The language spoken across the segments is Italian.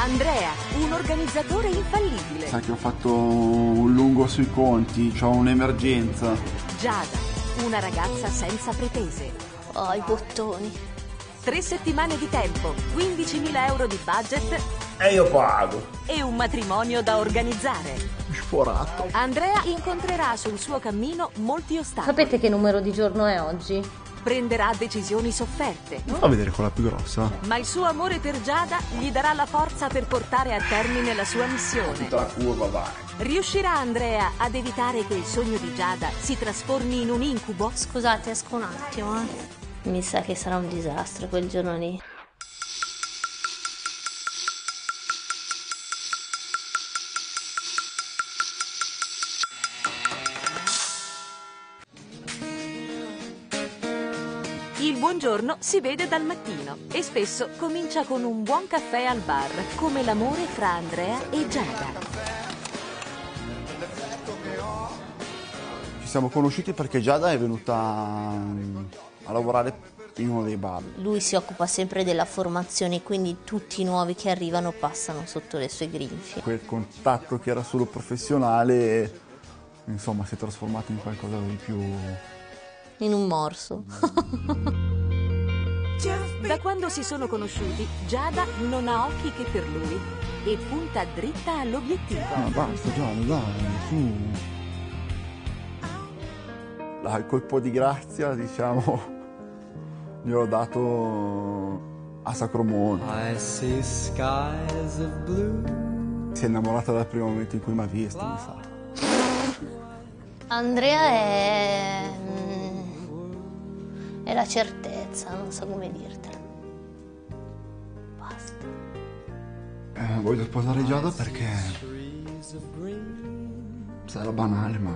Andrea, un organizzatore infallibile. Sai che ho fatto un lungo sui conti, ho un'emergenza. Giada, una ragazza senza pretese. Oh, i bottoni. 3 settimane di tempo, 15.000 euro di budget. E io pago. E un matrimonio da organizzare. Sforato. Andrea incontrerà sul suo cammino molti ostacoli. Sapete che numero di giorno è oggi? Prenderà decisioni sofferte. Fa vedere quella più grossa. Ma il suo amore per Giada gli darà la forza per portare a termine la sua missione. Tutta la curva vai. Riuscirà Andrea ad evitare che il sogno di Giada si trasformi in un incubo? Scusate, esco un attimo, Mi sa che sarà un disastro quel giorno lì. Il buongiorno si vede dal mattino e spesso comincia con un buon caffè al bar, come l'amore fra Andrea e Giada. Ci siamo conosciuti perché Giada è venuta a lavorare in uno dei bar. Lui si occupa sempre della formazione, quindi tutti i nuovi che arrivano passano sotto le sue grinfie. Quel contatto che era solo professionale, insomma, si è trasformato in qualcosa di più... In un morso. Da quando si sono conosciuti, Giada non ha occhi che per lui e punta dritta all'obiettivo. Ma basta Giada, dai, su. Il colpo di grazia, diciamo, gliel'ho dato a Sacromonte. Si è innamorata dal primo momento in cui mi ha visto, mi sa. Andrea è la certezza, non so come dirtela. Basta. Voglio sposare Giada perché sarà banale, ma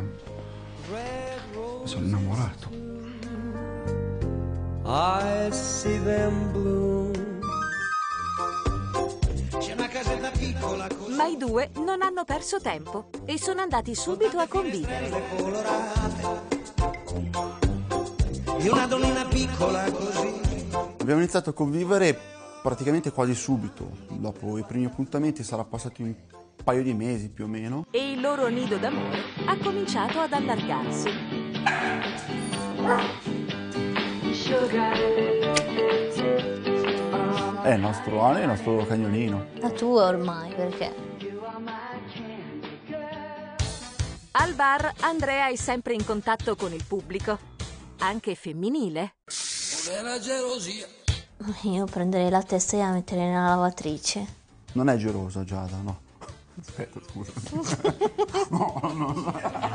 sono innamorato. I see them bloom. C'è una casetta piccola così. Ma i due non hanno perso tempo e sono andati subito a convivere. Di una donnina piccola così. Abbiamo iniziato a convivere praticamente quasi subito. Dopo i primi appuntamenti sarà passato un paio di mesi più o meno. E il loro nido d'amore ha cominciato ad allargarsi. È il nostro Ale, il nostro cagnolino. La tua ormai, perché? Al bar Andrea è sempre in contatto con il pubblico, anche femminile. È la gelosia. Io prenderei la testa e la metterei nella lavatrice. Non è gelosa Giada, no. Aspetta, scusa. No.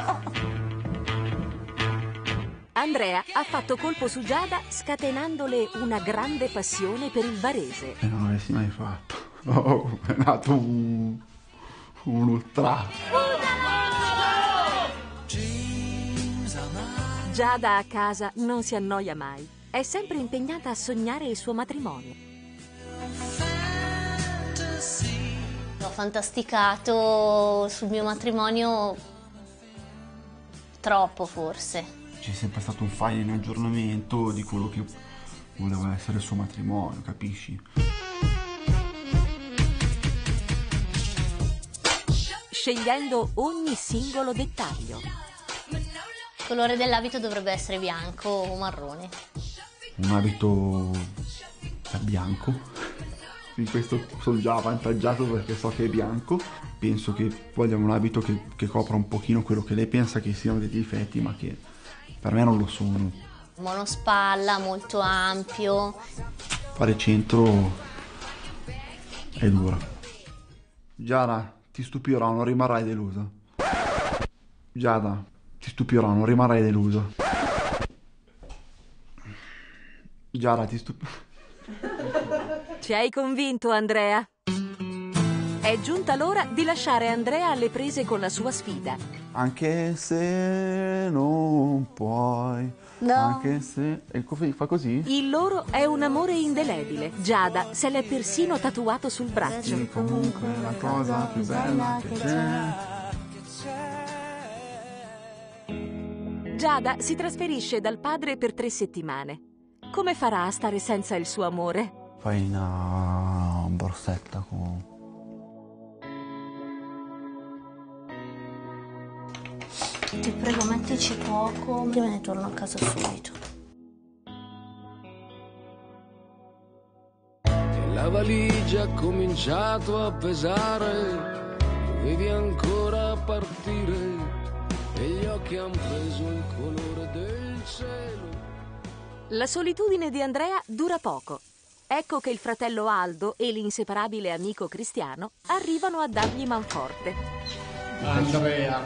Andrea ha fatto colpo su Giada scatenandole una grande passione per il barese. E non l'avessi mai fatto. Oh, è nato un ultra. Giada a casa non si annoia mai. È sempre impegnata a sognare il suo matrimonio. Ho fantasticato sul mio matrimonio troppo, forse. C'è sempre stato un file in aggiornamento di quello che voleva essere il suo matrimonio, capisci? Scegliendo ogni singolo dettaglio. Il colore dell'abito dovrebbe essere bianco o marrone. Un abito bianco. In questo sono già avvantaggiato perché so che è bianco. Penso che vogliamo un abito che copra un pochino quello che lei pensa che siano dei difetti, ma che per me non lo sono. Monospalla, molto ampio. Fare centro è dura. Giada, ti stupirò, non rimarrai delusa. Giada, ti stupirò, non rimarrai delusa. Giada, ti stupirò. Ci hai convinto, Andrea? È giunta l'ora di lasciare Andrea alle prese con la sua sfida. Anche se non puoi. No. Anche se... E fa così? Il loro è un amore indelebile. Giada se l'è persino tatuato sul braccio. Sì, comunque è la cosa più bella che c'è. Giada si trasferisce dal padre per 3 settimane. Come farà a stare senza il suo amore? Fai una borsetta con Ti prego, mettici poco, prima ne torno a casa subito. La valigia ha cominciato a pesare, dovevi ancora partire e gli occhi han preso il colore del cielo. La solitudine di Andrea dura poco. Ecco che il fratello Aldo e l'inseparabile amico Cristiano arrivano a dargli manforte. Andrea.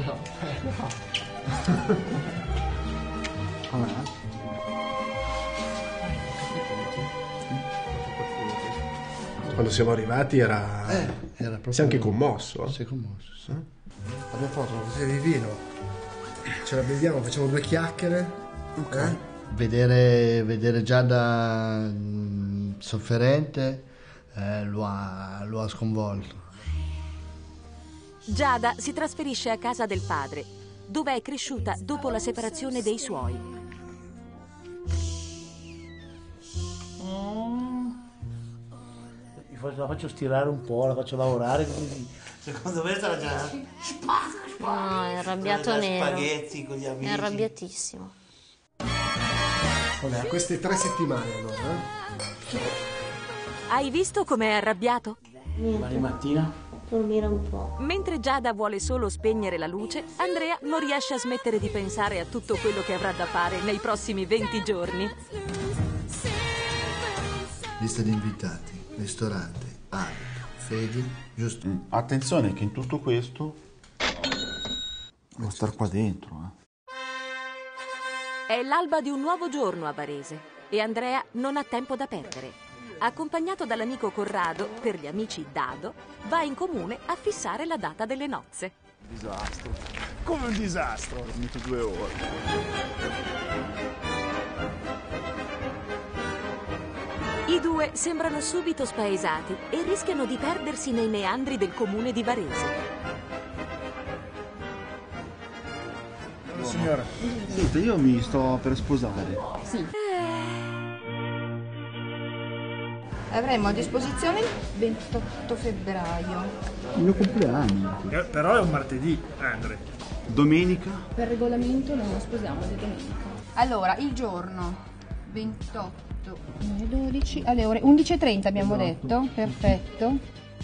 Quando siamo arrivati era proprio... Si è anche commosso. Si è commosso, sì. Abbiamo fatto una bottiglia di vino, ce la beviamo, facciamo 2 chiacchiere. Ok. Vedere Giada sofferente lo ha sconvolto. Giada si trasferisce a casa del padre, dove è cresciuta dopo la separazione dei suoi. La faccio stirare un po', la faccio lavorare, così. Secondo me sarà già... No, è arrabbiato nero. Spaghetti con gli amici. È arrabbiatissimo. Vabbè, a queste 3 settimane allora. Hai visto com'è arrabbiato? Domani mattina? Dormire un po'. Mentre Giada vuole solo spegnere la luce, Andrea non riesce a smettere di pensare a tutto quello che avrà da fare nei prossimi 20 giorni. Lista di invitati, ristorante, abito, fedi, giusto? Attenzione che in tutto questo devo star qua dentro. È l'alba di un nuovo giorno a Varese e Andrea non ha tempo da perdere. Accompagnato dall'amico Corrado, per gli amici Dado, va in comune a fissare la data delle nozze. Disastro. Come un disastro. Ho dormito 2 ore. I due sembrano subito spaesati e rischiano di perdersi nei meandri del comune di Varese. Signora. Senta, io mi sto per sposare. Sì. Avremo a disposizione il 28 febbraio. Il mio compleanno. Però è un martedì, Andre. Domenica? Per regolamento non lo sposiamo di domenica. Allora, il giorno 28 12 alle ore 11:30 abbiamo detto. Perfetto.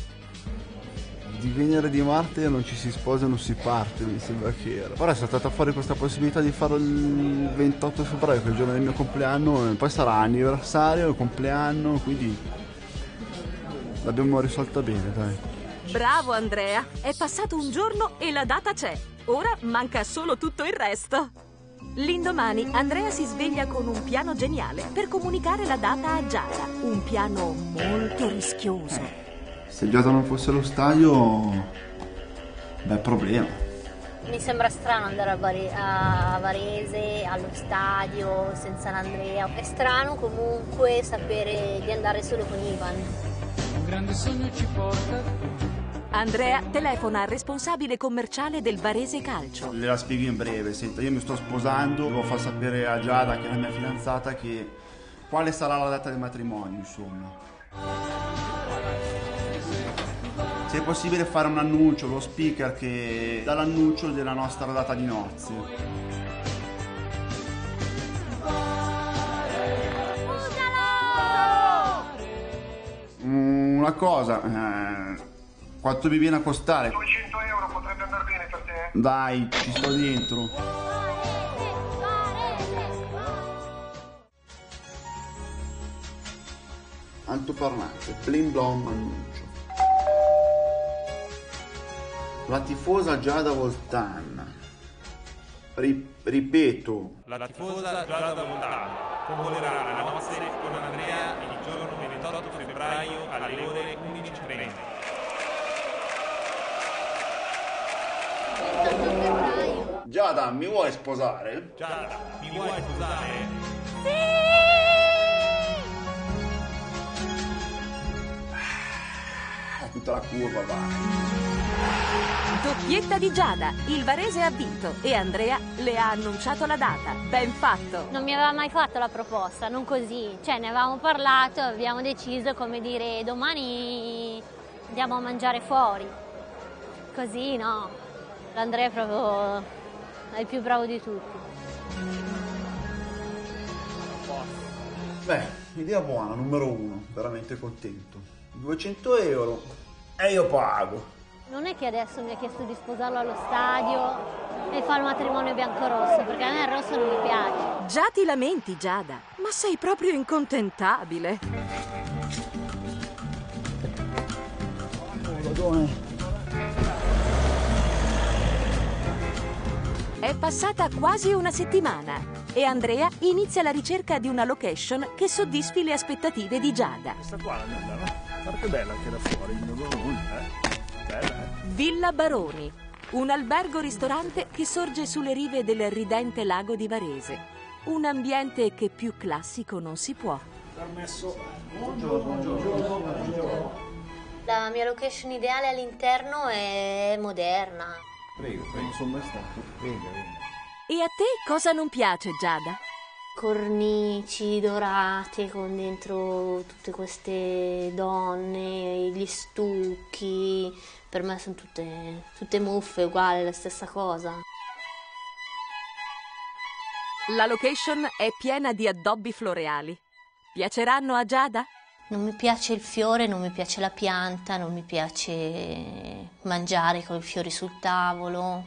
Di venerdì Marte non ci si sposa e non si parte, mi sembra che era. Ora è saltata fuori questa possibilità di farlo il 28 febbraio, che è il giorno del mio compleanno, e poi sarà anniversario, il compleanno, quindi l'abbiamo risolta bene, dai. Bravo Andrea, è passato un giorno e la data c'è. Ora manca solo tutto il resto. L'indomani Andrea si sveglia con un piano geniale per comunicare la data a Giada. Un piano molto rischioso. Se Giada non fosse allo stadio, beh, problema. Mi sembra strano andare a Varese, allo stadio, senza l'Andrea. È strano comunque sapere di andare solo con Ivan. Un grande sogno ci porta. Andrea telefona al responsabile commerciale del Varese Calcio. Le la spiego in breve. Senta, io mi sto sposando, devo far sapere a Giada, che è la mia fidanzata, che quale sarà la data del matrimonio, insomma. Se è possibile fare un annuncio, lo speaker che dà l'annuncio della nostra data di nozze. Una cosa, quanto mi viene a costare? 200 euro potrebbe andare bene per te? Dai, ci sto dentro. Altoparlante, blim blom annuncio. La tifosa Giada Voltan. Ripeto. La tifosa Giada Voltan convolerà la nozze con Andrea il giorno 28 febbraio alle ore 11:30. Giada, mi vuoi sposare? Giada, mi vuoi sposare? Sì! Tutta la curva, va. Doppietta di Giada, il Varese ha vinto e Andrea le ha annunciato la data. Ben fatto! Non mi aveva mai fatto la proposta, non così. Cioè, ne avevamo parlato, abbiamo deciso, come dire, domani andiamo a mangiare fuori. Così, no. L'Andrea è proprio è il più bravo di tutti. Beh, idea buona, numero 1, veramente contento. 200 euro e io pago. Non è che adesso mi ha chiesto di sposarlo allo stadio e fa il matrimonio bianco-rosso, perché a me il rosso non mi piace. Già ti lamenti, Giada, ma sei proprio incontentabile. È passata quasi una settimana e Andrea inizia la ricerca di una location che soddisfi le aspettative di Giada. Questa qua la bella, no? Guarda che bella che da fuori, bella, Villa Baroni, un albergo-ristorante che sorge sulle rive del ridente lago di Varese. Un ambiente che più classico non si può. Permesso. La mia location ideale all'interno è moderna. Prego, non sono mai stato. Venga. E a te cosa non piace, Giada? Cornici dorate con dentro tutte queste donne, gli stucchi. Per me sono tutte muffe, uguali, la stessa cosa. La location è piena di addobbi floreali. Piaceranno a Giada? Non mi piace il fiore, non mi piace la pianta, non mi piace mangiare con i fiori sul tavolo.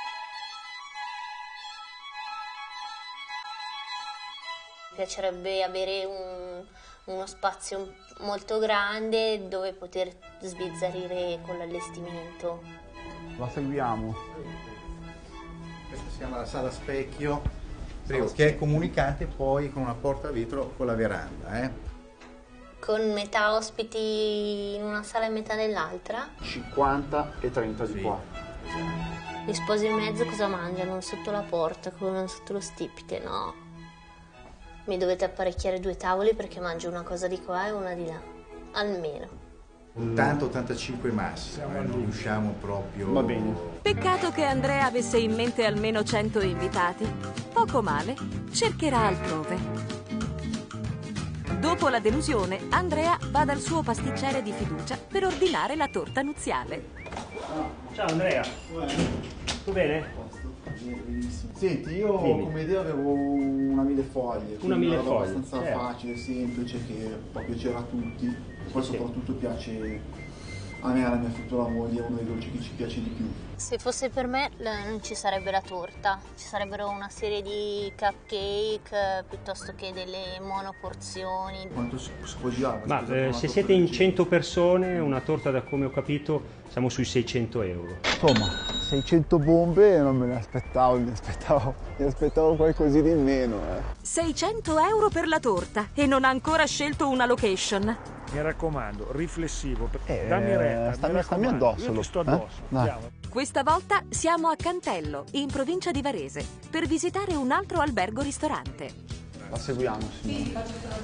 Mi piacerebbe avere uno spazio molto grande dove poter sbizzarrire con l'allestimento. La seguiamo. Questa si chiama la sala specchio, che è comunicante poi con una porta a vetro con la veranda. Con metà ospiti in una sala e metà nell'altra. 50 e 30 di qua. Gli sposi in mezzo cosa mangiano? Sotto la porta, sotto lo stipite? No. Mi dovete apparecchiare 2 tavoli perché mangio una cosa di qua e una di là. Almeno. 80-85 massimo, non riusciamo proprio... Va bene. Peccato che Andrea avesse in mente almeno 100 invitati. Poco male, cercherà altrove. Dopo la delusione, Andrea va dal suo pasticcere di fiducia per ordinare la torta nuziale. Ciao Andrea, tutto bene? Senti, io come idea avevo una 1000 foglie. Una 1000 foglie, abbastanza certo. facile, semplice, che può piacere a tutti. E poi soprattutto piace a me e alla mia futura moglie, è uno dei dolci che ci piace di più. Se fosse per me non ci sarebbe la torta, ci sarebbero una serie di cupcake piuttosto che delle monoporzioni. Quanto si può girare? Ma se siete in 100 persone, una torta, da come ho capito, siamo sui 600 euro. Insomma, 600 bombe non me le aspettavo, mi aspettavo qualcosì di meno. 600 euro per la torta e non ha ancora scelto una location. Mi raccomando, riflessivo. Dammi retta. Stammi addosso. Io ti sto addosso. Andiamo. Questa volta siamo a Cantello, in provincia di Varese, per visitare un altro albergo-ristorante. La seguiamo, signora.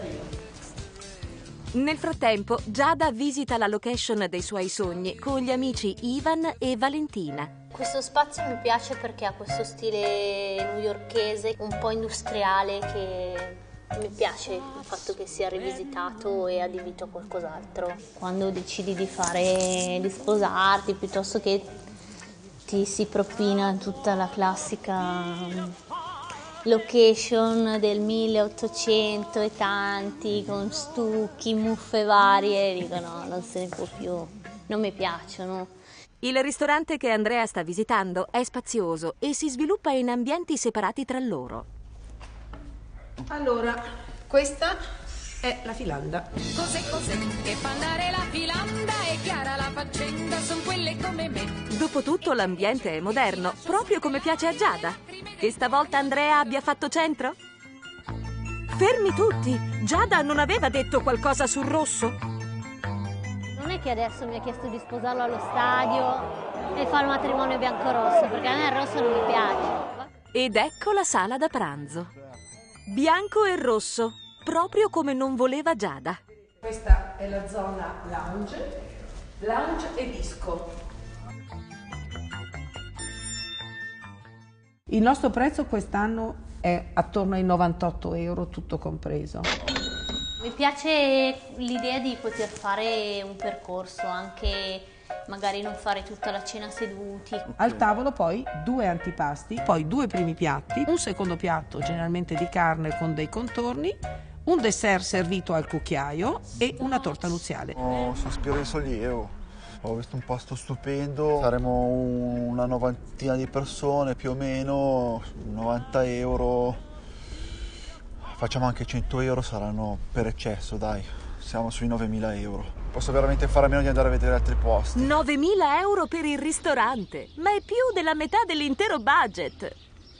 Nel frattempo, Giada visita la location dei suoi sogni con gli amici Ivan e Valentina. Questo spazio mi piace perché ha questo stile newyorkese, un po' industriale, che mi piace il fatto che sia rivisitato e adibito a qualcos'altro. Quando decidi di sposarti, piuttosto che ti si propina tutta la classica location del 1800 e tanti, con stucchi, muffe varie, dico no, non se ne può più, non mi piacciono. Il ristorante che Andrea sta visitando è spazioso e si sviluppa in ambienti separati tra loro. Allora, questa è la filanda. Cos'è che fa andare la filanda? È chiara la faccenda, son quelle come me. Dopotutto l'ambiente è moderno, proprio come piace a Giada. Che stavolta Andrea abbia fatto centro? Fermi tutti! Giada non aveva detto qualcosa sul rosso? Non è che adesso mi ha chiesto di sposarlo allo stadio e fa il matrimonio bianco-rosso, perché a me il rosso non mi piace. Ed ecco la sala da pranzo. Bianco e rosso, proprio come non voleva Giada. Questa è la zona lounge e disco. Il nostro prezzo quest'anno è attorno ai 98 euro, tutto compreso. Mi piace l'idea di poter fare un percorso anche magari non fare tutta la cena seduti. Al tavolo poi 2 antipasti, poi 2 primi piatti, un secondo piatto generalmente di carne con dei contorni, un dessert servito al cucchiaio e una torta nuziale. Oh, sospiro di sollievo. Ho visto un posto stupendo, saremo una 90 di persone più o meno, 90 euro, facciamo anche 100 euro, saranno per eccesso, dai, siamo sui 9.000 euro. Posso veramente fare a meno di andare a vedere altri posti. 9.000 euro per il ristorante, ma è più della metà dell'intero budget.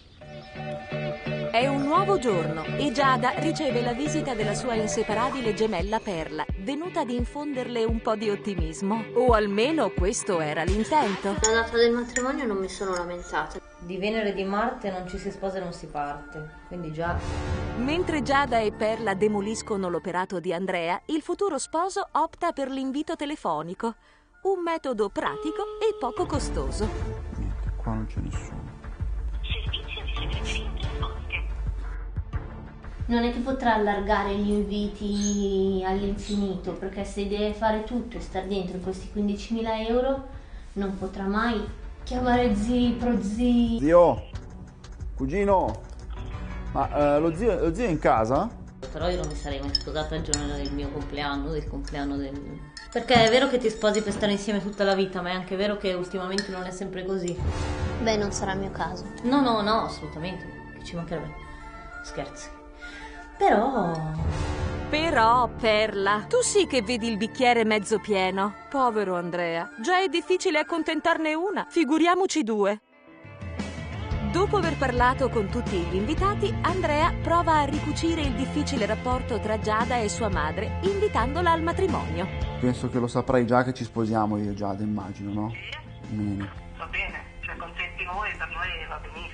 È un nuovo giorno e Giada riceve la visita della sua inseparabile gemella Perla, venuta ad infonderle un po' di ottimismo. O almeno questo era l'intento. La data del matrimonio non mi sono lamentata. Di Venere e di Marte non ci si sposa e non si parte, quindi già. Mentre Giada e Perla demoliscono l'operato di Andrea, il futuro sposo opta per l'invito telefonico, un metodo pratico e poco costoso. Niente, qua non c'è nessuno. Servizio di segreteria telefoniche. Non è che potrà allargare gli inviti all'infinito, perché se deve fare tutto e star dentro questi 15.000 euro non potrà mai chiamare zii, prozii. Zio, cugino, ma lo zio è in casa? Però io non mi sarei mai sposata il giorno del mio compleanno, del compleanno del... Perché è vero che ti sposi per stare insieme tutta la vita, ma è anche vero che ultimamente non è sempre così. Beh, non sarà il mio caso. No, assolutamente, che ci mancherebbe. Scherzi. Però, Perla, tu sì che vedi il bicchiere mezzo pieno. Povero Andrea, già è difficile accontentarne una, figuriamoci 2. Dopo aver parlato con tutti gli invitati, Andrea prova a ricucire il difficile rapporto tra Giada e sua madre, invitandola al matrimonio. Penso che lo saprai già che ci sposiamo io e Giada, immagino, no? Bene. Va bene, cioè contenti noi, per noi va benissimo.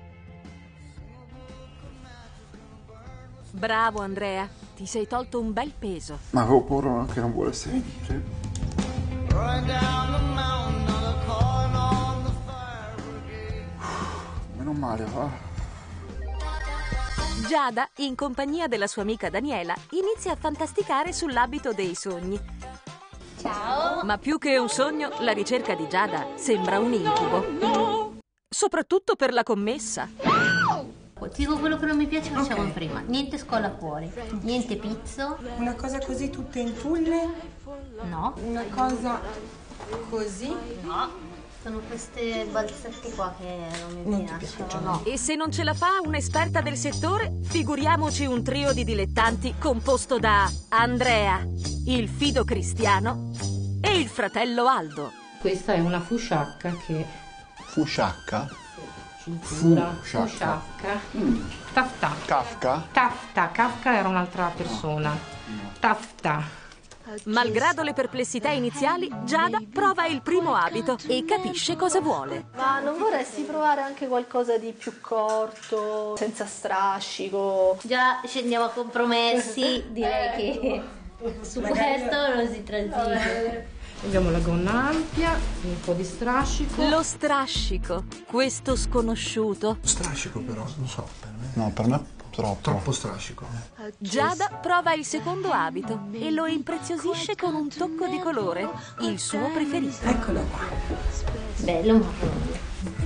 Bravo Andrea, ti sei tolto un bel peso. Ma avevo paura che non volesse venire. Meno male, va. Giada, in compagnia della sua amica Daniela, inizia a fantasticare sull'abito dei sogni. Ciao! Ma più che un sogno, la ricerca di Giada sembra un incubo. Soprattutto per la commessa. Ti dico quello che non mi piace, facciamo prima. Niente scolla fuori, niente pizzo. Una cosa così tutta in tulle? No. Una cosa così? No. Sono queste balzette qua che non mi piacciono. No. E se non ce la fa un'esperta del settore, figuriamoci un trio di dilettanti composto da Andrea, il fido Cristiano e il fratello Aldo. Questa è una fusciacca che... Fusciacca? Fusciacca. Tafta. Kafka era un'altra persona. Tafta. Malgrado le perplessità iniziali, Giada prova il primo abito e capisce cosa vuole. Ma non vorresti provare anche qualcosa di più corto, senza strascico? Già scendiamo a compromessi, direi che su questo non si transige. Abbiamo la gonna ampia, un po' di strascico. Lo strascico, questo sconosciuto. Strascico però, non so, per me. No, per me troppo strascico. Giada prova il secondo abito e lo impreziosisce con un tocco di colore, il suo preferito. Eccolo qua. Bello marrone.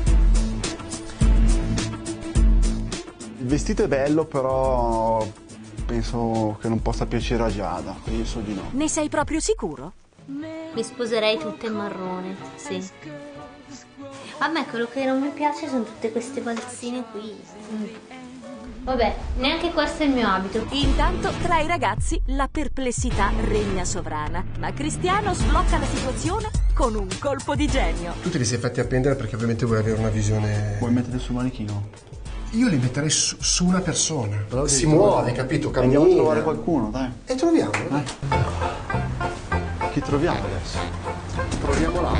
Il vestito è bello, però penso che non possa piacere a Giada, quindi io so di no. Ne sei proprio sicuro? Mi sposerei tutte in marrone, sì. A me quello che non mi piace sono tutte queste balzine qui. Vabbè, neanche questo è il mio abito. Intanto, tra i ragazzi, la perplessità regna sovrana. Ma Cristiano sblocca la situazione con un colpo di genio. Tu te li sei fatti appendere perché ovviamente vuoi avere una visione... Vuoi mettere sul manichino? Io li metterei su una persona. Però si muove, capito? Cammina. Andiamo a trovare qualcuno, dai. E troviamo. Dai. Chi troviamo adesso? Proviamo là.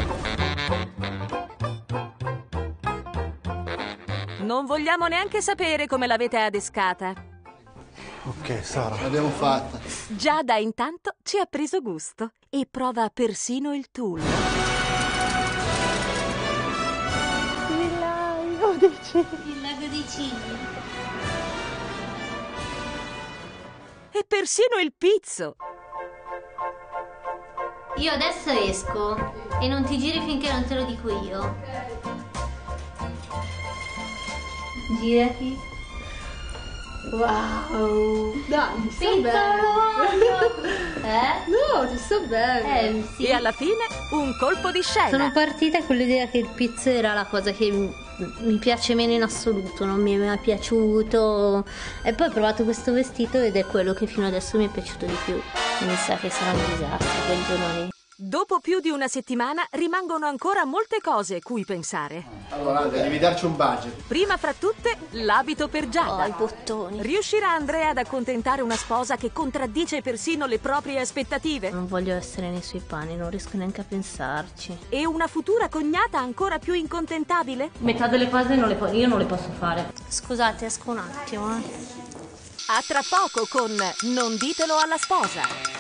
Non vogliamo neanche sapere come l'avete adescata. Ok, Sara. L'abbiamo fatta. Giada intanto ci ha preso gusto e prova persino il tulle. Il lago dei cigni. Il lago dei cigni. E persino il pizzo. Io adesso esco E non ti giri finché non te lo dico io. Girati. Wow. Dai, ti sto bene. No, ti sto bene. Sì. E alla fine un colpo di scena. Sono partita con l'idea che il pizzo era la cosa che mi piace meno in assoluto, non mi è mai piaciuto. E poi ho provato questo vestito ed è quello che fino adesso mi è piaciuto di più. Mi sa che sarà un disastro quel giorno lì. Dopo più di una settimana rimangono ancora molte cose cui pensare. Allora, Andrea, devi darci un budget. Prima fra tutte, l'abito per Giada. I bottoni. Riuscirà Andrea ad accontentare una sposa che contraddice persino le proprie aspettative? Non voglio essere nei suoi panni, non riesco neanche a pensarci. E una futura cognata ancora più incontentabile? Metà delle cose io non le posso fare. Scusate, esco un attimo. A tra poco con Non ditelo alla sposa.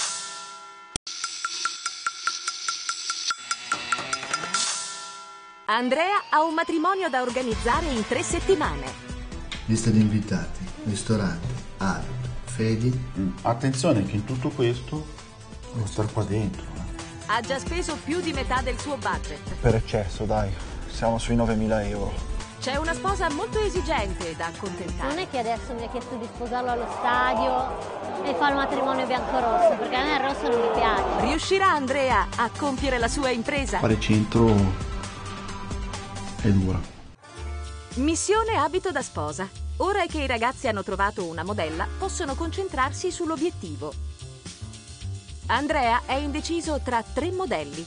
Andrea ha un matrimonio da organizzare in 3 settimane. Lista di invitati, ristorante, abito, Fedi. Attenzione che in tutto questo devo stare qua dentro. Ha già speso più di metà del suo budget. Per eccesso, dai, siamo sui 9.000 euro. C'è una sposa molto esigente da accontentare. Non è che adesso mi ha chiesto di sposarlo allo stadio e fa il matrimonio bianco-rosso, perché a me il rosso non mi piace. Riuscirà Andrea a compiere la sua impresa? Fare centro è dura. Missione abito da sposa. Ora che i ragazzi hanno trovato una modella, possono concentrarsi sull'obiettivo. Andrea è indeciso tra 3 modelli.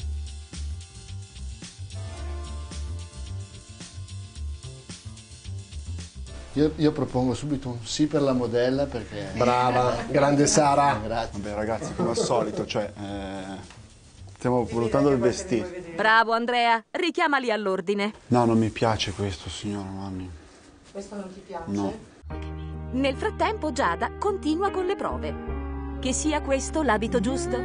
Io propongo subito un sì per la modella perché... Brava, grande Sara. Grazie. Vabbè ragazzi, come al solito, cioè... stiamo valutando il vestito. Bravo Andrea, richiamali all'ordine. No, non mi piace questo, signora Nanni. Questo non ti piace? No. Nel frattempo Giada continua con le prove. Che sia questo l'abito giusto?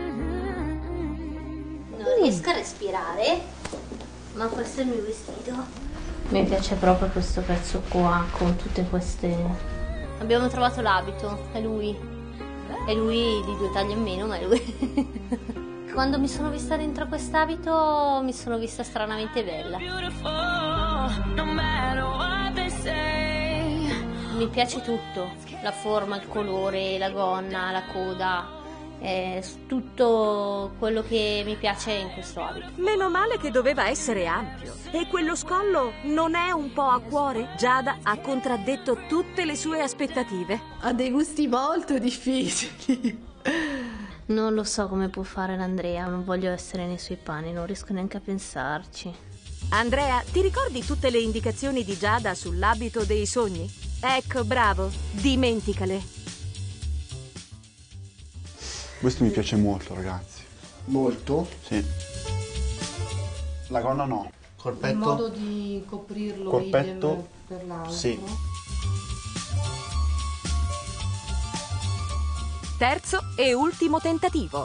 Non riesco a respirare, ma questo è il mio vestito. Mi piace proprio questo pezzo qua, con tutte queste... Abbiamo trovato l'abito, è lui. È lui di 2 taglie in meno, ma è lui. Quando mi sono vista dentro quest'abito mi sono vista stranamente bella. Mi piace tutto, la forma, il colore, la gonna, la coda, tutto quello che mi piace in questo abito. Meno male che doveva essere ampio. E quello scollo non è un po' a cuore? Giada ha contraddetto tutte le sue aspettative. Ha dei gusti molto difficili. Non lo so come può fare l'Andrea, non voglio essere nei suoi panni, non riesco neanche a pensarci. Andrea, ti ricordi tutte le indicazioni di Giada sull'abito dei sogni? Ecco, bravo, dimenticale. Questo mi piace molto, ragazzi. Molto? Sì. La gonna no. Corpetto? Il modo di coprirlo Corpetto, idem per l'altro. sì. Terzo e ultimo tentativo.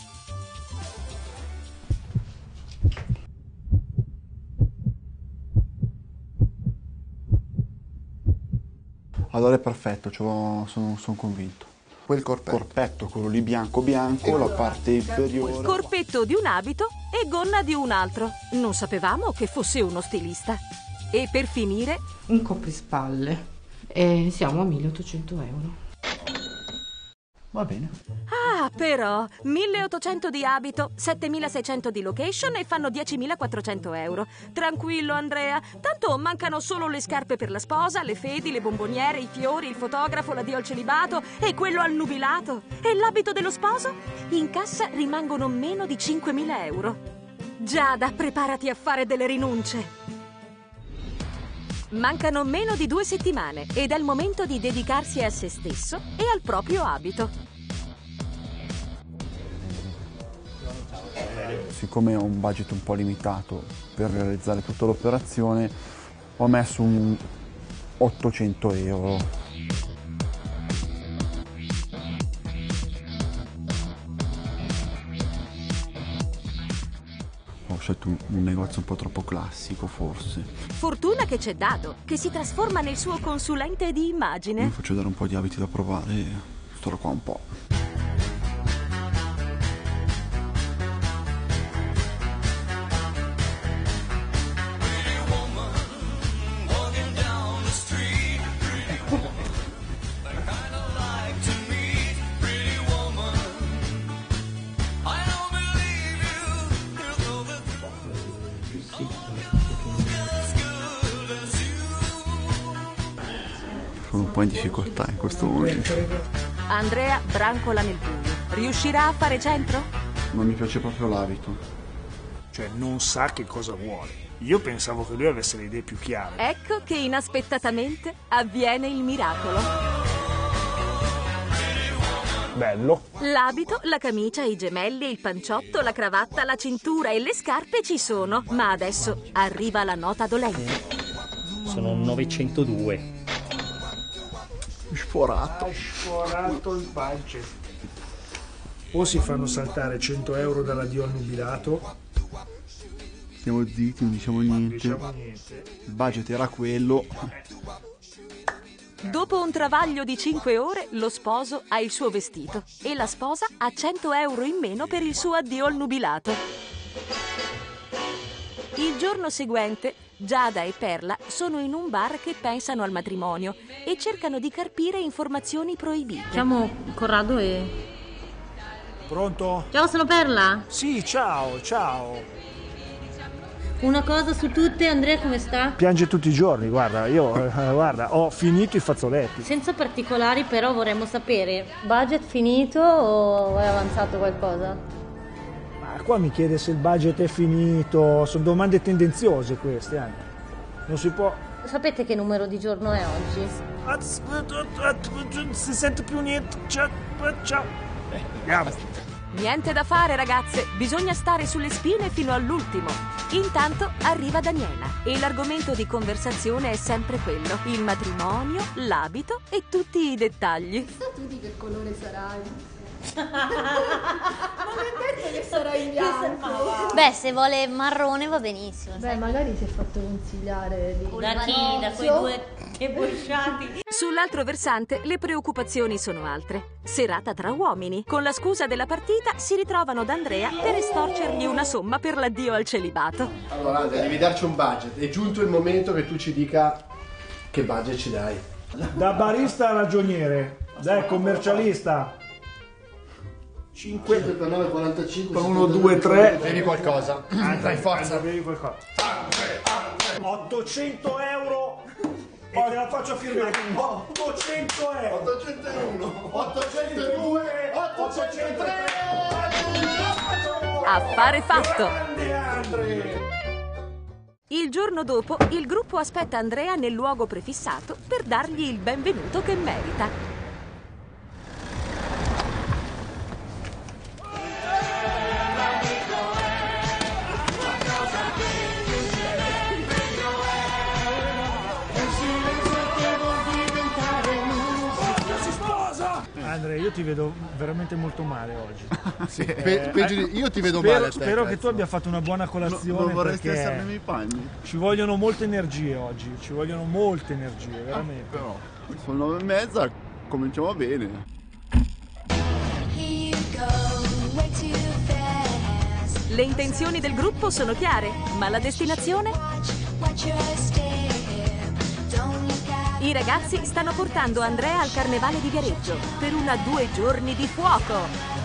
Allora è perfetto, sono convinto. Quel corpetto. Corpetto, quello lì bianco, la parte inferiore. Corpetto di un abito e gonna di un altro. Non sapevamo che fosse uno stilista. E per finire... Un coprispalle. E siamo a 1.800 euro. Va bene. Ah, però, 1.800 di abito, 7.600 di location e fanno 10.400 euro. Tranquillo, Andrea. Tanto mancano solo le scarpe per la sposa, le fedi, le bomboniere, i fiori, il fotografo, l'addio al celibato e quello al nubilato. E l'abito dello sposo? In cassa rimangono meno di 5.000 euro. Giada, preparati a fare delle rinunce. Mancano meno di 2 settimane ed è il momento di dedicarsi a se stesso e al proprio abito. Siccome ho un budget un po' limitato per realizzare tutta l'operazione, ho messo un 800 euro. Ho scelto un negozio un po' troppo classico, forse. Fortuna che c'è Dado, che si trasforma nel suo consulente di immagine. Mi faccio dare un po' di abiti da provare e starò qua un po'. po' in difficoltà in questo momento. Andrea brancola nel buio. Riuscirà a fare centro? Non mi piace proprio l'abito. Cioè, non sa che cosa vuole. Io pensavo che lui avesse le idee più chiare. Ecco che inaspettatamente avviene il miracolo. Bello. L'abito, la camicia, i gemelli, il panciotto, la cravatta, la cintura e le scarpe ci sono. Ma adesso arriva la nota dolente. Sono 902. Sforato. Hai sforato il budget. O si fanno saltare 100 euro dall'addio al nubilato. Stiamo zitti, non diciamo niente. Il budget era quello. Dopo un travaglio di 5 ore, lo sposo ha il suo vestito e la sposa ha 100 euro in meno per il suo addio al nubilato. Il giorno seguente, Giada e Perla sono in un bar che pensano al matrimonio e cercano di carpire informazioni proibite. Chiamo Corrado e... Pronto? Ciao, sono Perla. Sì, ciao, ciao. Una cosa su tutte, Andrea come sta? Piange tutti i giorni, guarda, io guarda, ho finito i fazzoletti. Senza particolari, però vorremmo sapere, budget finito o è avanzato qualcosa? Ma qua mi chiede se il budget è finito, sono domande tendenziose queste, anche. Non si può... Sapete che numero di giorno è oggi? Non si sente più niente, ciao. Andiamo. Niente da fare, ragazze, bisogna stare sulle spine fino all'ultimo. Intanto arriva Daniela e l'argomento di conversazione è sempre quello: il matrimonio, l'abito e tutti i dettagli. Chissà tu di che colore sarai. Non è detto che sarai bianco. Beh, se vuole marrone va benissimo. Beh, magari si è fatto consigliare di... Da chi? Da quei due debosciati. Sull'altro versante le preoccupazioni sono altre. Serata tra uomini. Con la scusa della partita si ritrovano da Andrea per estorcergli una somma per l'addio al celibato. Allora Andrea, devi darci un budget. È giunto il momento che tu ci dica che budget ci dai. Da barista a ragioniere, dai commercialista. 5 per 9, 45. 1, 2, 3. Bevi qualcosa. Dai, forza. Bevi qualcosa. 800 euro. E te la faccio firmare. 800 euro. 801, 802, 803. Affare fatto. Il giorno dopo, il gruppo aspetta Andrea nel luogo prefissato per dargli il benvenuto che merita. Andrea, io ti vedo veramente molto male oggi. Sì, io ti vedo spero, male. Spero che tu abbia fatto una buona colazione. Non vorresti perché essere nei miei panni. Ci vogliono molte energie oggi. Ci vogliono molte energie, veramente. Però sono 9:30, cominciamo bene. Le intenzioni del gruppo sono chiare, ma la destinazione? I ragazzi stanno portando Andrea al Carnevale di Viareggio per una 2 giorni di fuoco.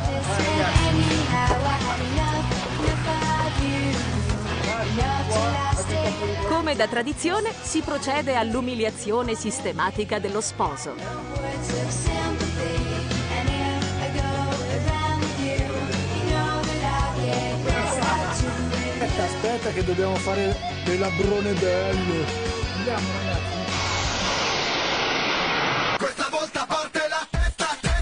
Come da tradizione, si procede all'umiliazione sistematica dello sposo. Aspetta che dobbiamo fare le labbrone belle. Andiamo ragazzi. Questa volta parte la testa,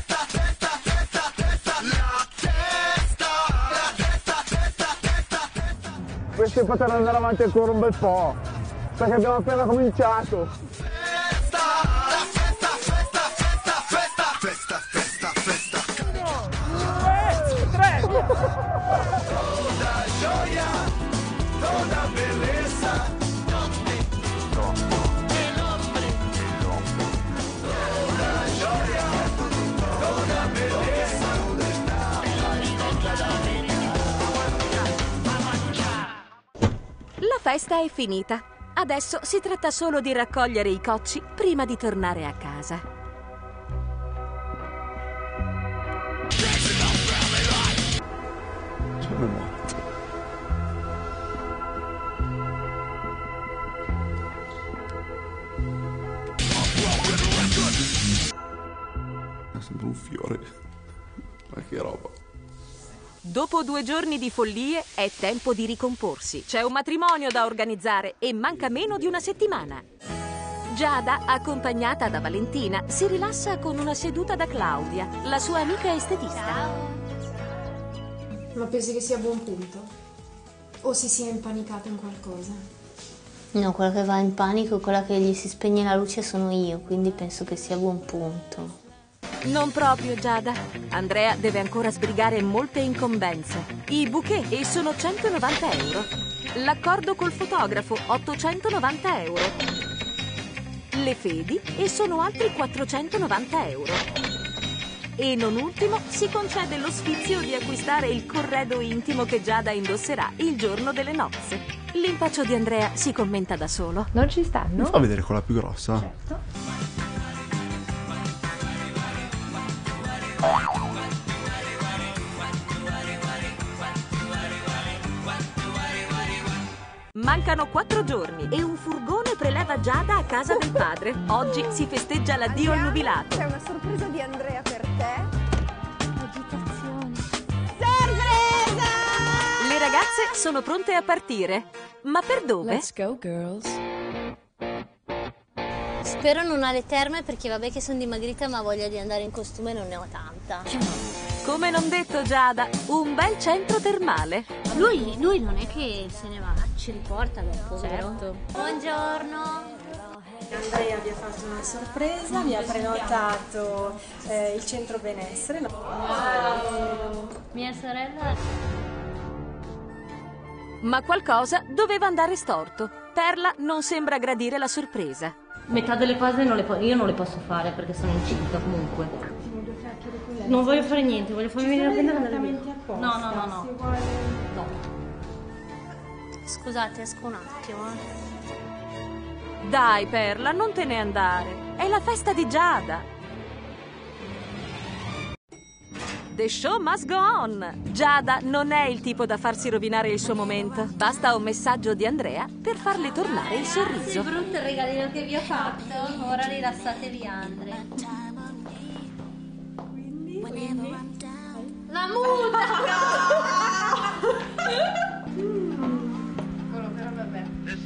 la testa. Questi potranno andare avanti ancora un bel po', perché abbiamo appena cominciato. Festa. 2, 3. Toda gioia, toda bellezza. La festa è finita. Adesso si tratta solo di raccogliere i cocci prima di tornare a casa. Sono morto. fiore. Ma che roba. Dopo 2 giorni di follie è tempo di ricomporsi. C'è un matrimonio da organizzare e manca meno di una settimana. Giada, accompagnata da Valentina, si rilassa con una seduta da Claudia, la sua amica estetista. Ma pensi che sia a buon punto? O si sia impanicato in qualcosa? No, quella che va in panico, quella che gli si spegne la luce sono io, quindi penso che sia a buon punto. Non proprio, Giada. Andrea deve ancora sbrigare molte incombenze. I bouquet e sono 190 euro. L'accordo col fotografo, 890 euro. Le fedi e sono altri 490 euro. E non ultimo, si concede lo sfizio di acquistare il corredo intimo che Giada indosserà il giorno delle nozze. L'impaccio di Andrea si commenta da solo. Non ci stanno? Mi fa vedere quella più grossa? Certo. Mancano 4 giorni e un furgone preleva Giada a casa del padre. Oggi si festeggia l'addio al nubilato. C'è una sorpresa di Andrea per te. Agitazione. Sorpresa! Le ragazze sono pronte a partire. Ma per dove? Let's go, girls. Spero non alle terme perché vabbè che sono dimagrita ma voglia di andare in costume non ne ho tanta. Come non detto, Giada, un bel centro termale. Lui non è che se ne va, ci riporta dopo, vero? Buongiorno. Andrea vi ha fatto una sorpresa, vi ha prenotato il centro benessere. Wow. Mia sorella. Ma qualcosa doveva andare storto. Perla non sembra gradire la sorpresa. Metà delle cose io non le posso fare perché sono incinta comunque. Non voglio fare niente, voglio farmi venire a prendere e andare via. No. Scusate, esco un attimo. Dai, Perla, non te ne andare. È la festa di Giada. The show must go on. Giada non è il tipo da farsi rovinare il suo momento. Basta un messaggio di Andrea per farle tornare il sorriso. Che brutto il regalino che vi ho fatto. Ora rilassatevi, Andrea. La muta! Però vabbè.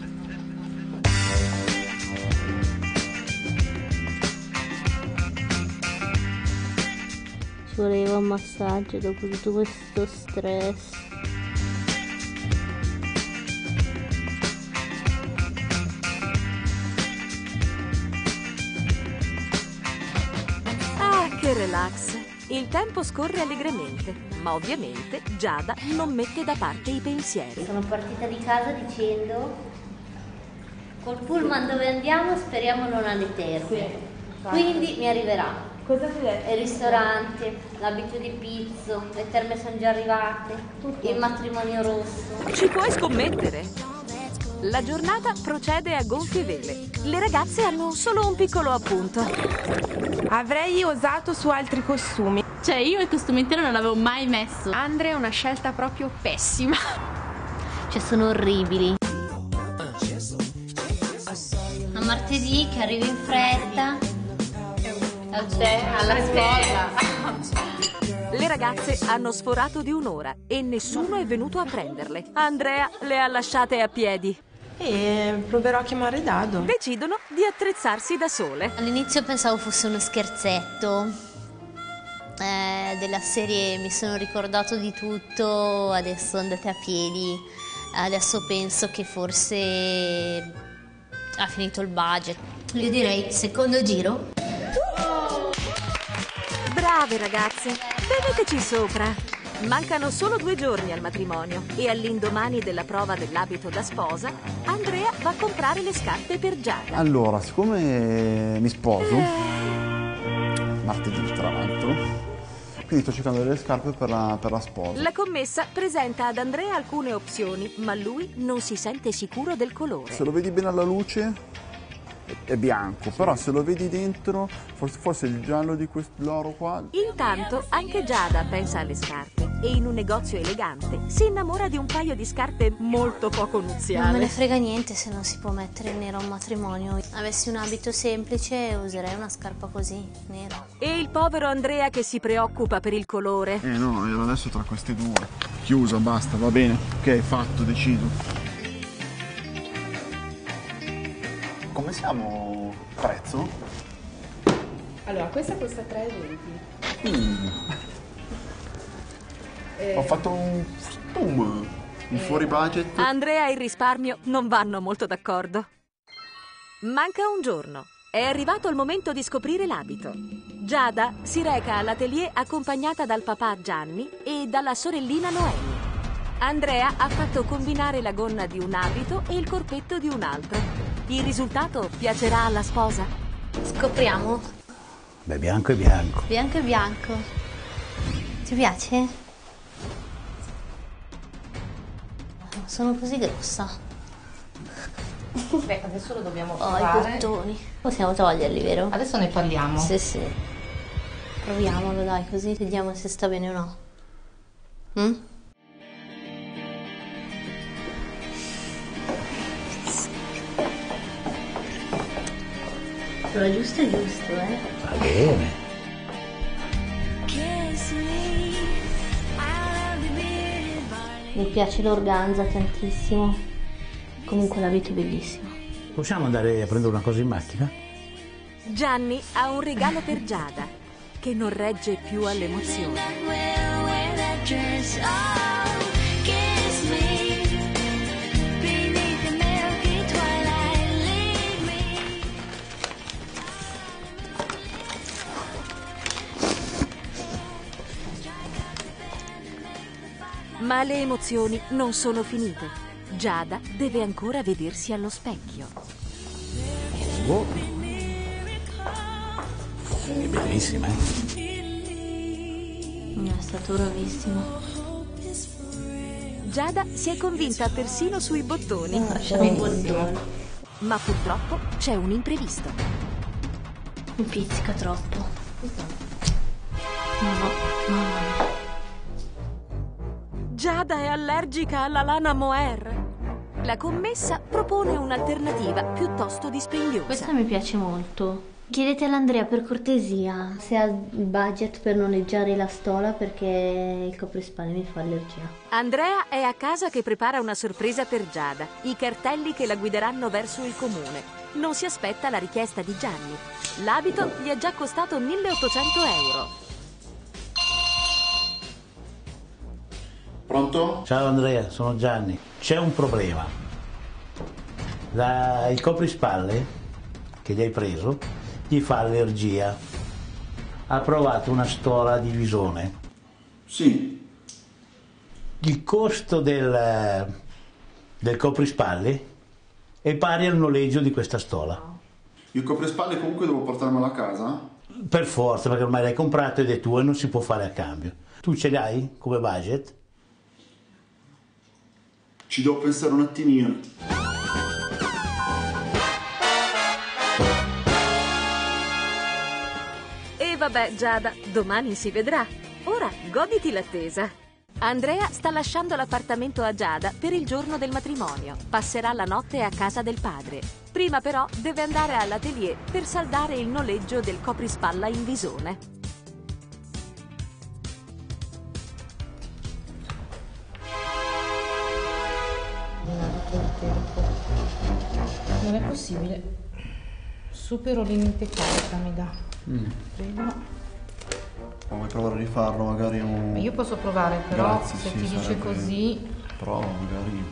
Ci voleva un massaggio dopo tutto questo stress. Ah, che relax. Il tempo scorre allegramente, ma ovviamente Giada non mette da parte i pensieri. Sono partita di casa dicendo: col pullman dove andiamo speriamo non alle terme. Quindi mi arriverà. Cosa ti hai detto? Il ristorante, l'abito di pizzo, le terme sono già arrivate, il matrimonio rosso. Ci puoi scommettere? La giornata procede a gonfie vele. Le ragazze hanno solo un piccolo appunto. Avrei osato su altri costumi. Cioè io il costume intero non l'avevo mai messo. Andrea è una scelta proprio pessima. Cioè sono orribili. A martedì che arrivo in fretta. A te, alla sposa. Le ragazze hanno sforato di un'ora e nessuno è venuto a prenderle. Andrea le ha lasciate a piedi. E proverò a chiamare Dado. Decidono di attrezzarsi da sole. All'inizio pensavo fosse uno scherzetto. Della serie mi sono ricordato di tutto, adesso andate a piedi. Adesso penso che forse ha finito il budget. Io direi secondo giro. Brave ragazze, veneteci sopra. Mancano solo 2 giorni al matrimonio e all'indomani della prova dell'abito da sposa, Andrea va a comprare le scarpe per Giada. Allora, siccome mi sposo, martedì tra l'altro, quindi sto cercando delle scarpe per la sposa. La commessa presenta ad Andrea alcune opzioni, ma lui non si sente sicuro del colore. Se lo vedi bene alla luce è bianco, però se lo vedi dentro forse il giallo di l'oro qua. Intanto anche Giada pensa alle scarpe. e in un negozio elegante si innamora di un paio di scarpe molto poco Non me nuziali. ne frega niente se non si può mettere nero a un matrimonio. Avessi un abito semplice userei una scarpa così, nera. E il povero Andrea che si preoccupa per il colore. No, ero adesso tra queste due. Chiuso, basta, va bene. Ok, fatto, deciso. Come siamo? Prezzo? Allora, questa costa 3,20. Ho fatto un fuori budget. Andrea e il risparmio non vanno molto d'accordo. Manca un giorno. È arrivato il momento di scoprire l'abito. Giada si reca all'atelier accompagnata dal papà Gianni e dalla sorellina Noemi. Andrea ha fatto combinare la gonna di un abito e il corpetto di un altro. Il risultato piacerà alla sposa? Scopriamo. Beh, bianco è bianco. Bianco e bianco. Ti piace? Sono così grossa. Beh, adesso lo dobbiamo I provare. bottoni. Possiamo toglierli, vero? Adesso ne parliamo. Sì, sì. Proviamolo, dai, così vediamo se sta bene o no. Però giusto è giusto, Va bene. Mi piace l'organza tantissimo. Comunque l'abito è bellissimo. Possiamo andare a prendere una cosa in macchina? Gianni ha un regalo per Giada, che non regge più all'emozione. Ma le emozioni non sono finite. Giada deve ancora vedersi allo specchio. Oh. È bellissima, È stato bravissimo. Giada si è convinta persino sui bottoni. Ma purtroppo c'è un imprevisto. Mi pizzica troppo. No. Giada è allergica alla lana mohair. La commessa propone un'alternativa piuttosto dispendiosa. Questa mi piace molto. Chiedete all'Andrea per cortesia se ha il budget per noleggiare la stola perché il coprispalle mi fa allergia. Andrea è a casa che prepara una sorpresa per Giada, i cartelli che la guideranno verso il comune. Non si aspetta la richiesta di Gianni. L'abito gli è già costato 1.800 euro. Pronto? Ciao Andrea, sono Gianni. C'è un problema. Il coprispalle che gli hai preso gli fa allergia. Ha provato una stola di visone. Sì. Il costo del coprispalle è pari al noleggio di questa stola. Il coprispalle comunque devo portarmelo a casa? Per forza, perché ormai l'hai comprato ed è tuo e non si può fare a cambio. Tu ce l'hai come budget? Ci devo pensare un attimino. E vabbè, Giada, domani si vedrà. Ora goditi l'attesa. Andrea sta lasciando l'appartamento a Giada per il giorno del matrimonio. Passerà la notte a casa del padre. Prima però deve andare all'atelier per saldare il noleggio del coprispalla in visone. Non è possibile. Supero limite carica, mi dà. Prego. Vuoi provare a rifarlo magari un... Io posso provare, però Grazie, se sì, ti dice sarebbe- così. Prova magari.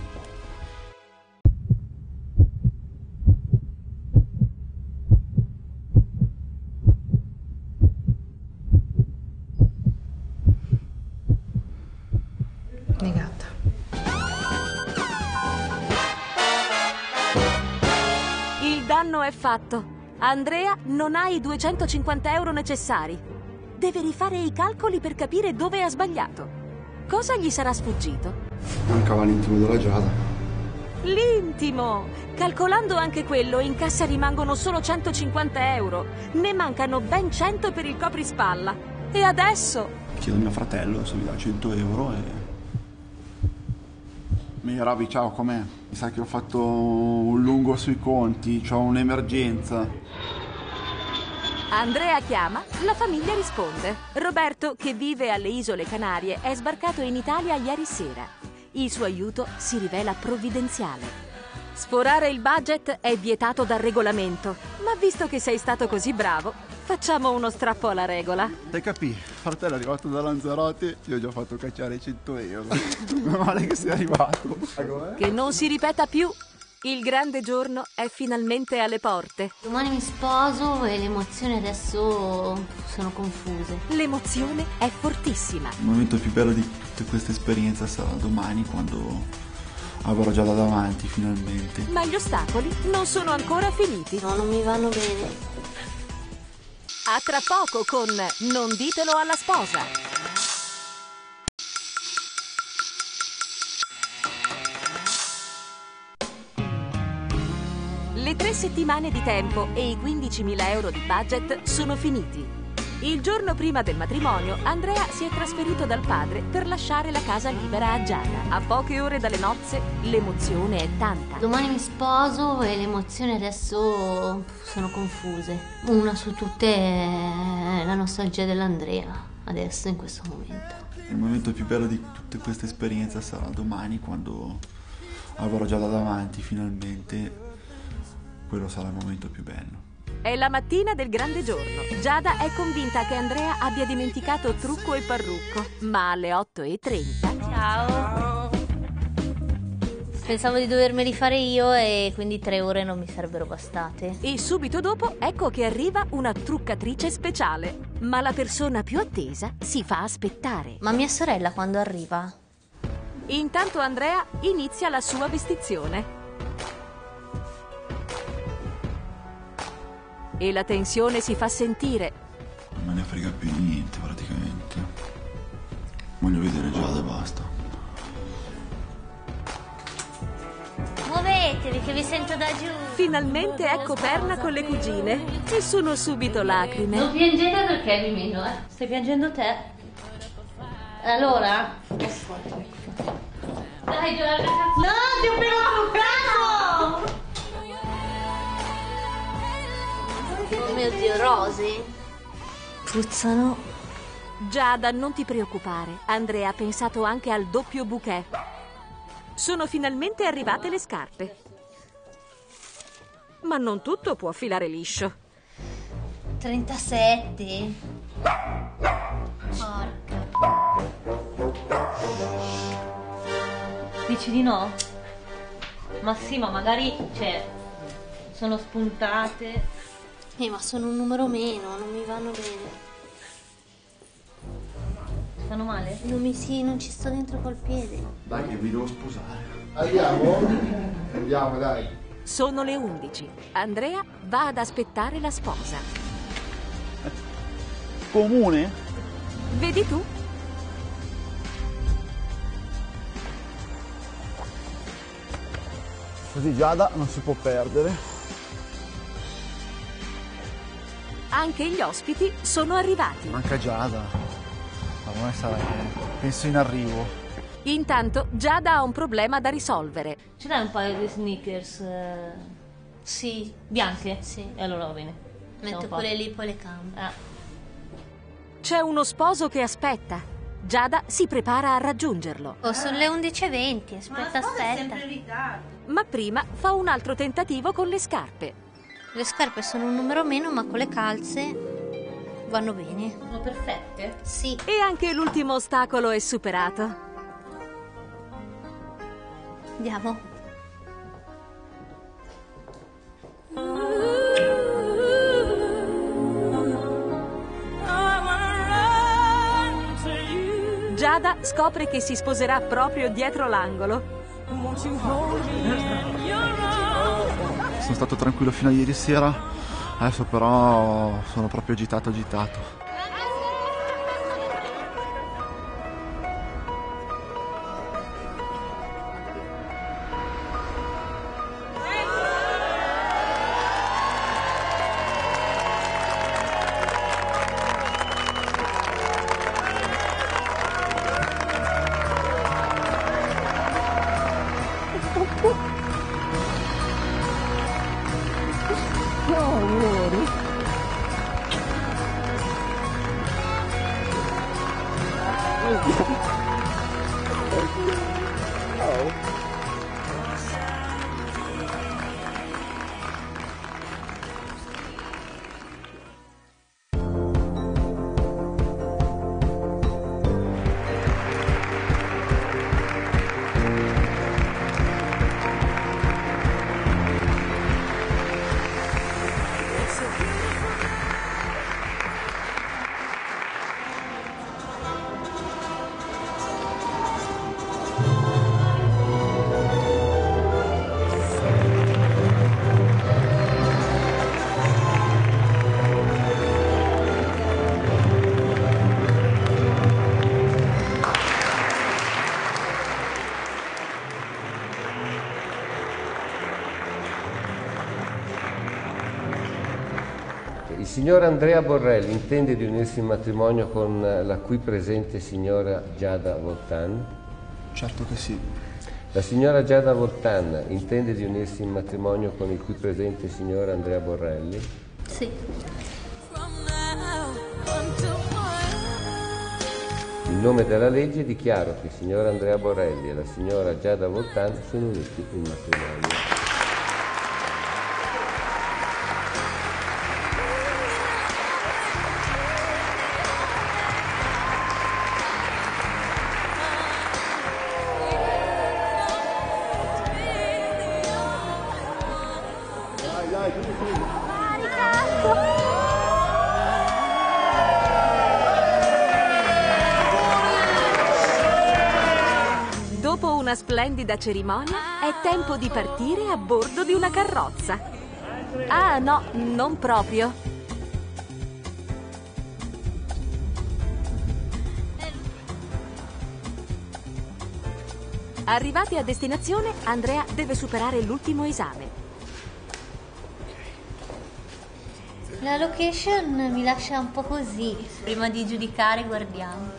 Negata. Il danno è fatto. Andrea non ha i 250 euro necessari. Deve rifare i calcoli per capire dove ha sbagliato. Cosa gli sarà sfuggito? Mancava l'intimo della Giada. L'intimo! Calcolando anche quello, in cassa rimangono solo 150 euro. Ne mancano ben 100 per il coprispalla. E adesso? Chiedo a mio fratello, adesso mi dà 100 euro e... Mi Roby, ciao, com'è? Mi sa che ho fatto un lungo sui conti, ho un'emergenza. Andrea chiama, la famiglia risponde. Roberto, che vive alle Isole Canarie, è sbarcato in Italia ieri sera. Il suo aiuto si rivela provvidenziale. Sforare il budget è vietato dal regolamento, ma visto che sei stato così bravo, facciamo uno strappo alla regola. Hai capito? Fratello è arrivato da Lanzarote, io ho già fatto cacciare 100 euro. Meno male che sei arrivato. Che non si ripeta più. Il grande giorno è finalmente alle porte. Domani mi sposo e le emozioni adesso sono confuse. L'emozione è fortissima. Il momento più bello di tutta questa esperienza sarà domani, quando avrò già da davanti finalmente. Ma gli ostacoli non sono ancora finiti. No, non mi vanno bene. A tra poco con Non ditelo alla sposa. Le 3 settimane di tempo e i 15.000 euro di budget sono finiti. Il giorno prima del matrimonio, Andrea si è trasferito dal padre per lasciare la casa libera a Giada. A poche ore dalle nozze, l'emozione è tanta. Domani mi sposo e le emozioni adesso sono confuse. Una su tutte è la nostalgia dell'Andrea, adesso in questo momento. Il momento più bello di tutta questa esperienza sarà domani, quando avrò già da davanti finalmente. Quello sarà il momento più bello. È la mattina del grande giorno. Giada è convinta che Andrea abbia dimenticato trucco e parrucco, ma alle 8:30... Ciao! Pensavo di dovermeli fare io e quindi 3 ore non mi sarebbero bastate. E subito dopo ecco che arriva una truccatrice speciale. Ma la persona più attesa si fa aspettare. Ma mia sorella quando arriva? Intanto Andrea inizia la sua vestizione. E la tensione si fa sentire. Non me ne frega più di niente praticamente. Voglio vedere Giada e basta. Muovetevi che vi sento da giù. Finalmente ecco Perna con le cugine. E sono subito lacrime. Non piangete perché vi meno, eh. Stai piangendo te? Allora? Dai Giorgia. No, ti ho appena truccato! Oh mio Dio, rose? Puzzano. Giada, non ti preoccupare. Andrea ha pensato anche al doppio bouquet. Sono finalmente arrivate le scarpe. Ma non tutto può filare liscio. 37. Porca. Dici di no? Ma sì, ma magari, sono spuntate. Ma sono un numero meno, non mi vanno bene. Stanno male? Non ci sto dentro col piede. Dai che mi devo sposare. Andiamo? Andiamo, dai. Sono le 11. Andrea va ad aspettare la sposa. Comune? Vedi tu? Così Giada non si può perdere. Anche gli ospiti sono arrivati. Manca Giada. Ormai sarà, penso in arrivo. Intanto Giada ha un problema da risolvere. Ce l'hai un paio di sneakers? Sì. Bianche? Sì. E allora va bene. Metto quelle lì, poi le cambio. C'è uno sposo che aspetta. Giada si prepara a raggiungerlo. Sono le 11:20. Aspetta. È sempre in ritardo. Ma prima fa un altro tentativo con le scarpe. Le scarpe sono un numero meno, ma con le calze vanno bene. Sono perfette? Sì. E anche l'ultimo ostacolo è superato. Andiamo. Giada scopre che si sposerà proprio dietro l'angolo. Sono stato tranquillo fino a ieri sera, adesso però sono proprio agitato. Il signor Andrea Borrelli intende di unirsi in matrimonio con la qui presente signora Giada Voltan? Certo che sì. La signora Giada Voltan intende di unirsi in matrimonio con il qui presente signor Andrea Borrelli? Sì. In nome della legge dichiaro che il signor Andrea Borrelli e la signora Giada Voltan sono uniti in matrimonio. Dopo una splendida cerimonia, è tempo di partire a bordo di una carrozza. Ah, no, non proprio. Arrivati a destinazione, Andrea deve superare l'ultimo esame. La location mi lascia un po' così. Prima di giudicare guardiamo.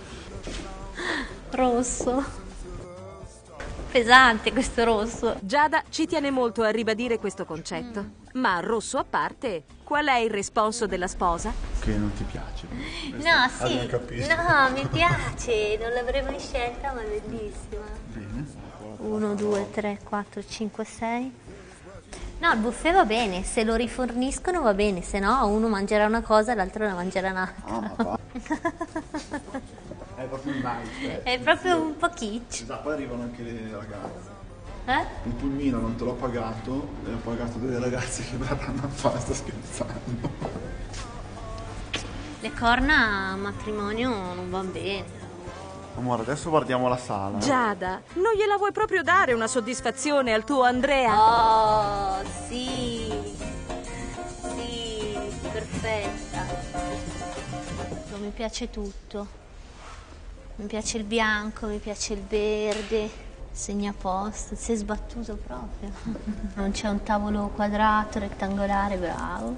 Rosso. Pesante questo rosso. Giada ci tiene molto a ribadire questo concetto. Ma rosso a parte, qual è il responso della sposa? Che non ti piace. No, sì. No, mi piace. Non l'avrei mai scelta, ma è bellissima. Bene. 1, 2, 3, 4, 5, 6. No, il buffet va bene. Se lo riforniscono va bene. Se no, uno mangerà una cosa e l'altro ne mangerà un'altra. È proprio un nice. È proprio un po' kitsch. Esatto, poi arrivano anche le ragazze. Il pulmino non te l'ho pagato, e ho pagato delle ragazze che verranno a fare, sto scherzando. Le corna a matrimonio non va bene. Amore, adesso guardiamo la sala. Giada, non gliela vuoi proprio dare una soddisfazione al tuo Andrea? Oh, sì. Sì, perfetta. Mi piace tutto. Mi piace il bianco, mi piace il verde, segna posto, si è sbattuto proprio. Non c'è un tavolo quadrato, rettangolare, bravo.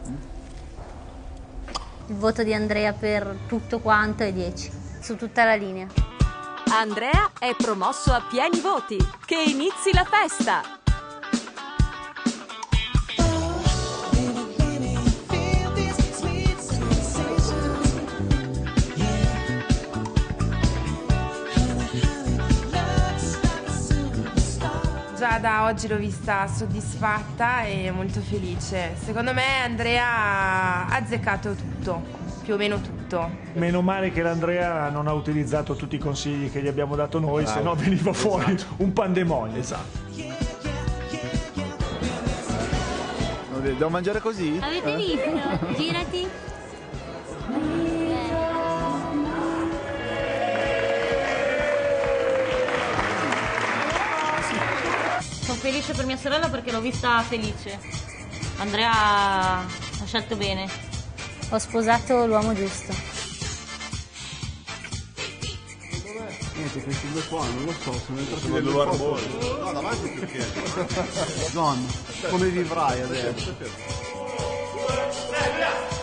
Il voto di Andrea per tutto quanto è 10, su tutta la linea. Andrea è promosso a pieni voti. Che inizi la festa! Giada oggi l'ho vista soddisfatta e molto felice. Secondo me Andrea ha azzeccato tutto, più o meno tutto. Meno male che l'Andrea non ha utilizzato tutti i consigli che gli abbiamo dato noi, se no veniva fuori un pandemonio. Esatto. Devo mangiare così? Avete visto? Girati. Sono felice per mia sorella perché l'ho vista felice. Andrea ha scelto bene. Ho sposato l'uomo giusto. Niente, questi due qua, non lo so, sono entrati Sono due barboni. No, davanti perché? Don, come vivrai adesso?